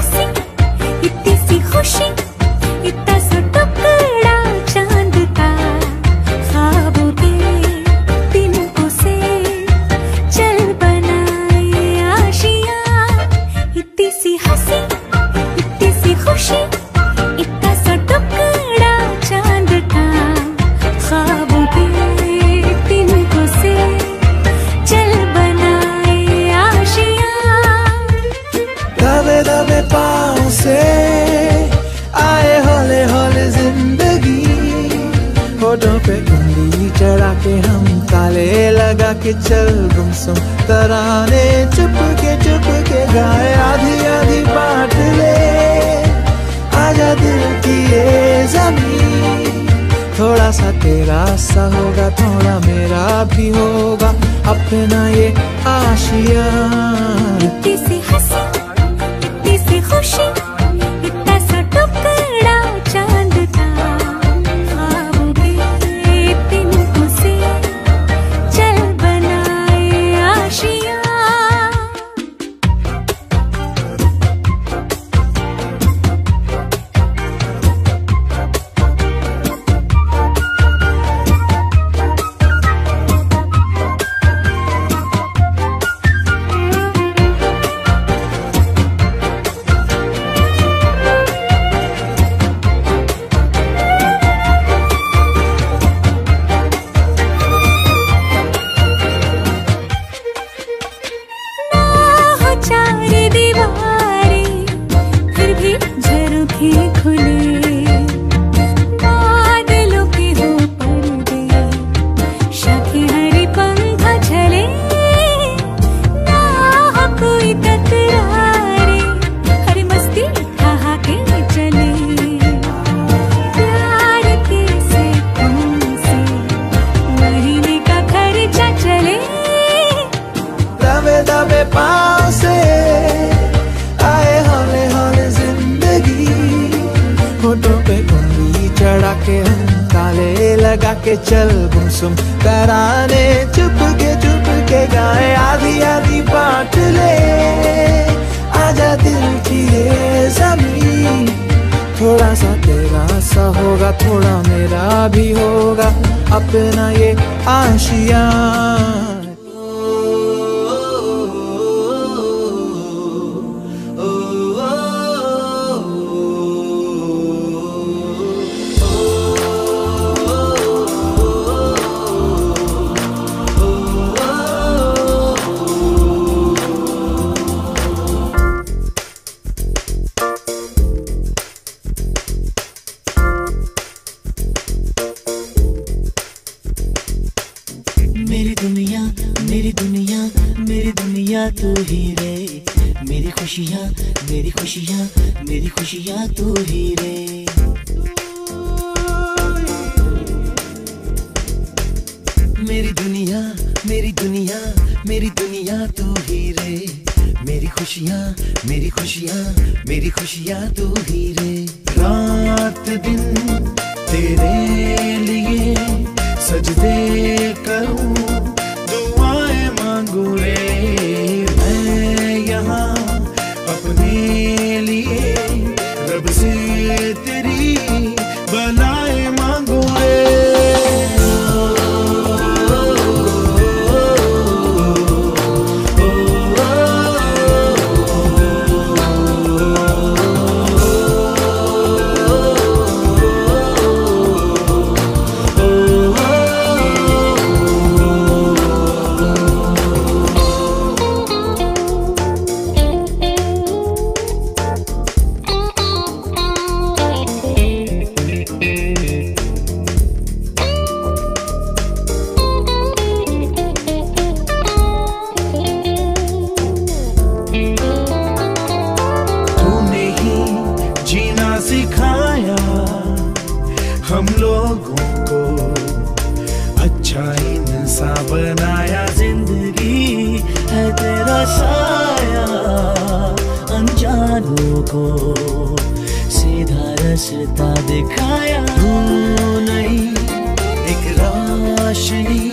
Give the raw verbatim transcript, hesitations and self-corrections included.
हंसी, इतनी सी खुशी, इतना सा टुकड़ा चांद का, ख्वाबों के तिनकों से चल बनाए आशियां। इतनी सी हंसी, इतनी सी खुशी, इतना सा टुकड़ा चांद का, ख्वाबों के तिनकों से चल बनाए आशियां। दबे दबे पाँव से आए हौले हौले जिंदगी, होठों पे उंगली चढ़ा के हम ताले लगा के चल गुमसुम तराने चुप के चुप के गाए। आधी आधी बांट ले आजा दिल की ये ज़मीन, थोड़ा सा तेरा सा होगा थोड़ा मेरा भी होगा अपना ये आशियां। इतनी सी हंसी, इतनी सी खुशी, इतना सा टुकड़ा चांद का, ख्वाबों के तिनकों से चल बनाए आशियां। चार दीवारें फिर भी झरोखे खुले, बादलों के हो पर्दे, शाखें हरी पंख झले, ना हो कोई तकरारे, हरी मस्ती ठहाके चले। प्यार के से तुमसे महीने का खर्चा चले। दबे दबे पाँव से आए हौले हौले जिंदगी, होठों पे उंगली चढ़ा के हम ताले लगा के चल गुमसुम तराने चुप के चुप के गाए। आधी आधी बांट ले आजा दिल की ये ज़मीन, थोड़ा सा तेरा सा होगा थोड़ा मेरा भी होगा अपना ये आशियां। मेरी दुनिया मेरी दुनिया मेरी दुनिया तू ही रे, मेरी खुशियाँ मेरी खुशियाँ मेरी खुशियाँ तू ही रे। मेरी दुनिया मेरी दुनिया मेरी दुनिया तू ही रे, मेरी खुशियाँ मेरी खुशियाँ मेरी खुशियाँ तू ही रे। रात दिन तेरे लिए सजदे करूं दुआएं मांगू रे, मैं यहाँ अपने लिए रब से तेरी भलाई मांगू रे। सिखाया हम लोगों को, अच्छा इंसान बनाया, जिंदगी है तेरा साया, अनजानों को सीधा रास्ता दिखाया। तू नहीं एक रोशनी